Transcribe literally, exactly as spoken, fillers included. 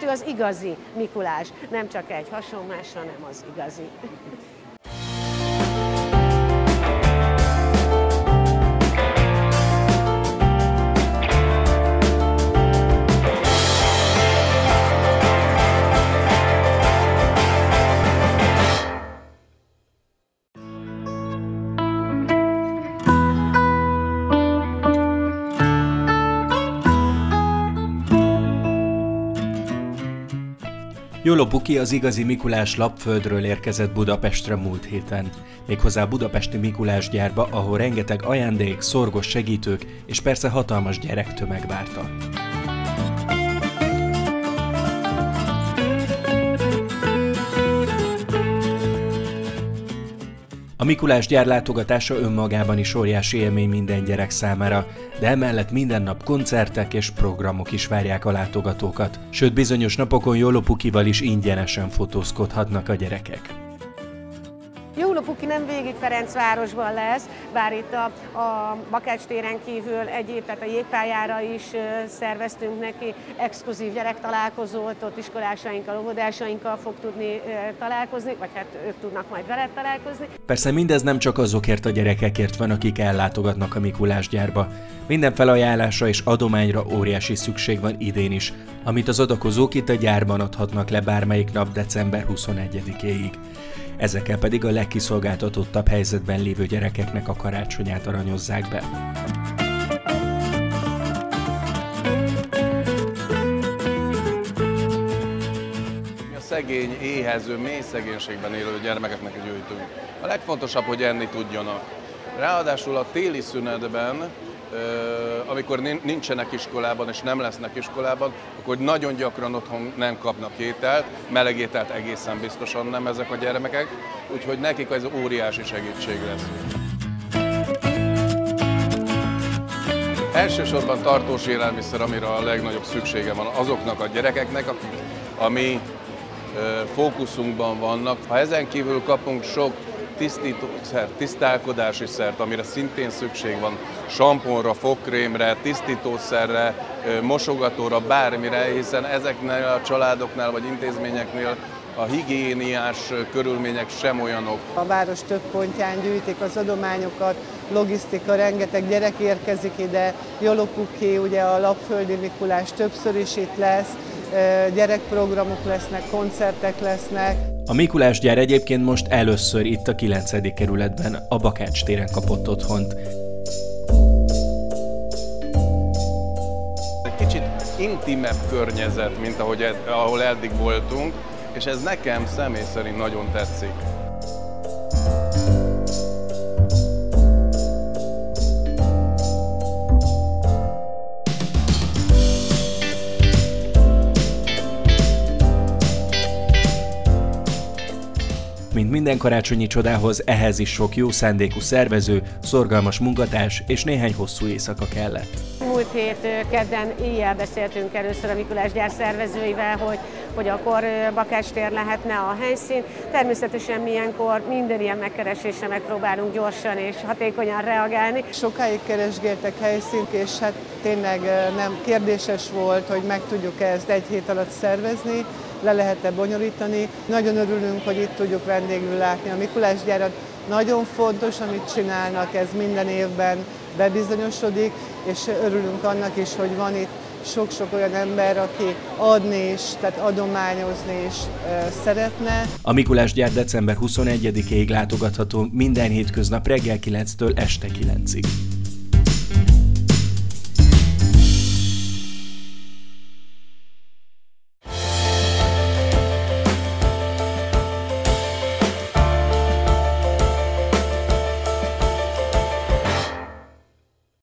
ő az igazi Mikulás, nem csak egy hasonlás, hanem az igazi. Jolo Puki, az igazi Mikulás Lapföldről érkezett Budapestre múlt héten. Méghozzá a budapesti Mikulás gyárba, ahol rengeteg ajándék, szorgos segítők és persze hatalmas gyerektömeg várta. A Mikulás gyár látogatása önmagában is óriási élmény minden gyerek számára, de emellett minden nap koncertek és programok is várják a látogatókat, sőt bizonyos napokon Jolo Pukival is ingyenesen fotózkodhatnak a gyerekek. Jolo Puki nem végig Ferencvárosban lesz, bár itt a, a Bakács téren kívül egyéb, tehát a jégpályára is szerveztünk neki exkluzív gyerektalálkozót, ott iskolásainkkal, óvodásainkkal fog tudni találkozni, vagy hát ők tudnak majd veled találkozni. Persze mindez nem csak azokért a gyerekekért van, akik ellátogatnak a Mikulás gyárba. Minden felajánlásra és adományra óriási szükség van idén is, amit az adakozók itt a gyárban adhatnak le bármelyik nap december huszonegyedikéig. Ezekkel pedig a legkiszolgáltatottabb helyzetben lévő gyerekeknek a karácsonyát aranyozzák be. Mi a szegény, éhező, mély szegénységben élő gyermekeknek gyűjtünk. A legfontosabb, hogy enni tudjanak. Ráadásul a téli szünetben, amikor nincsenek iskolában és nem lesznek iskolában, akkor nagyon gyakran otthon nem kapnak ételt, meleg ételt egészen biztosan nem ezek a gyermekek, úgyhogy nekik ez óriási segítség lesz. Elsősorban tartós élelmiszer, amire a legnagyobb szüksége van azoknak a gyerekeknek, akik a mi fókuszunkban vannak. Ha ezen kívül kapunk sok tisztítószert, tisztálkodási szert, amire szintén szükség van, samponra, fogkrémre, tisztítószerre, mosogatóra, bármire, hiszen ezeknél a családoknál vagy intézményeknél a higiéniás körülmények sem olyanok. A város több pontján gyűjtik az adományokat, logisztika, rengeteg gyerek érkezik ide, Jolo Puki, ugye a Lapföldi Mikulás többször is itt lesz, gyerekprogramok lesznek, koncertek lesznek. A Mikulás gyár egyébként most először itt a kilencedik kerületben, a Bakács téren kapott otthont. Egy kicsit intimebb környezet, mint ahogy ed, ahol eddig voltunk, és ez nekem személy szerint nagyon tetszik. Mint minden karácsonyi csodához, ehhez is sok jó szándékú szervező, szorgalmas munkatárs és néhány hosszú éjszaka kellett. Múlt hét kedden éjjel beszéltünk először a Mikulás gyár szervezőivel, hogy, hogy akkor Bakács tér lehetne a helyszín. Természetesen milyenkor minden ilyen megkeresésre megpróbálunk gyorsan és hatékonyan reagálni. Sokáig keresgéltek helyszínt, és hát tényleg nem kérdéses volt, hogy meg tudjuk-e ezt egy hét alatt szervezni, le lehet-e bonyolítani. Nagyon örülünk, hogy itt tudjuk vendégül látni a Mikulás gyárat. Nagyon fontos, amit csinálnak, ez minden évben bebizonyosodik, és örülünk annak is, hogy van itt sok-sok olyan ember, aki adni is, tehát adományozni is e, szeretne. A Mikulás gyár december huszonegyedikéig látogatható minden hétköznap reggel kilenctől este kilencig.